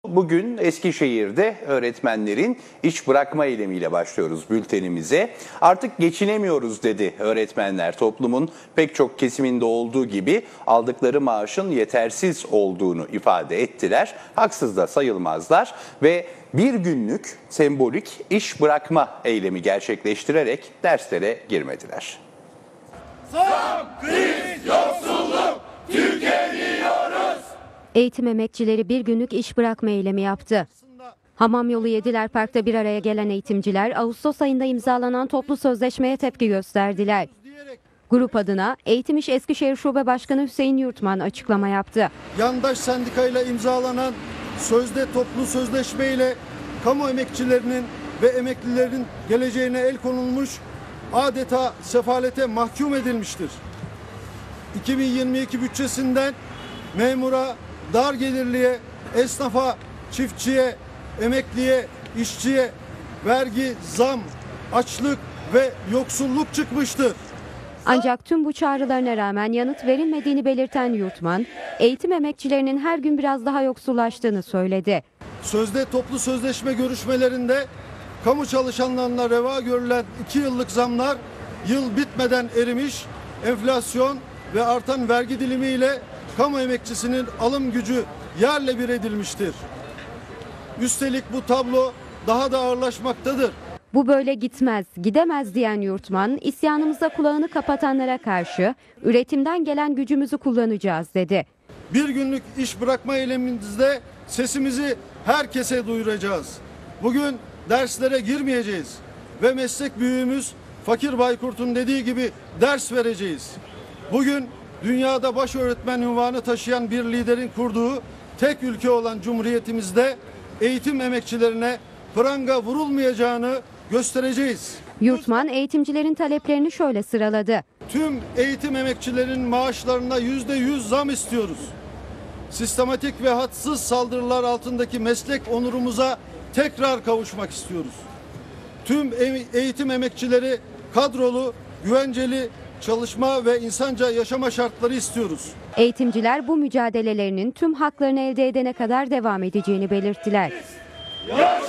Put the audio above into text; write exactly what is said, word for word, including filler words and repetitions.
Bugün Eskişehir'de öğretmenlerin iş bırakma eylemiyle başlıyoruz bültenimize. Artık geçinemiyoruz dedi öğretmenler. Toplumun pek çok kesiminde olduğu gibi aldıkları maaşın yetersiz olduğunu ifade ettiler. Haksız da sayılmazlar ve bir günlük sembolik iş bırakma eylemi gerçekleştirerek derslere girmediler. Zam, kriz, yoksulluk, tükeniyoruz. Eğitim emekçileri bir günlük iş bırakma eylemi yaptı. Hamamyolu Yediler Park'ta bir araya gelen eğitimciler Ağustos ayında imzalanan toplu sözleşmeye tepki gösterdiler. Grup adına Eğitim İş Eskişehir Şube Başkanı Hüseyin Yurtman açıklama yaptı. Yandaş sendikayla imzalanan sözde toplu sözleşme ile kamu emekçilerinin ve emeklilerin geleceğine el konulmuş, adeta sefalete mahkum edilmiştir. iki bin yirmi iki bütçesinden memura, dar gelirliye, esnafa, çiftçiye, emekliye, işçiye vergi, zam, açlık ve yoksulluk çıkmıştır. Ancak tüm bu çağrılarına rağmen yanıt verilmediğini belirten Yurtman, eğitim emekçilerinin her gün biraz daha yoksullaştığını söyledi. Sözde toplu sözleşme görüşmelerinde kamu çalışanlarına reva görülen iki yıllık zamlar yıl bitmeden erimiş, enflasyon ve artan vergi dilimiyle kamu emekçisinin alım gücü yerle bir edilmiştir. Üstelik bu tablo daha da ağırlaşmaktadır. Bu böyle gitmez, gidemez diyen Yurtman, isyanımıza kulağını kapatanlara karşı üretimden gelen gücümüzü kullanacağız dedi. Bir günlük iş bırakma eylemimizde sesimizi herkese duyuracağız. Bugün derslere girmeyeceğiz ve meslek büyüğümüz Fakir Baykurt'un dediği gibi ders vereceğiz. Bugün dünyada baş öğretmen unvanı taşıyan bir liderin kurduğu tek ülke olan Cumhuriyetimizde eğitim emekçilerine pranga vurulmayacağını göstereceğiz. Yurtman eğitimcilerin taleplerini şöyle sıraladı. Tüm eğitim emekçilerin maaşlarına yüzde yüz zam istiyoruz. Sistematik ve hadsız saldırılar altındaki meslek onurumuza tekrar kavuşmak istiyoruz. Tüm eğitim emekçileri kadrolu, güvenceli çalışma ve insanca yaşama şartları istiyoruz. Eğitimciler bu mücadelelerinin tüm haklarını elde edene kadar devam edeceğini belirttiler. Yaşasın!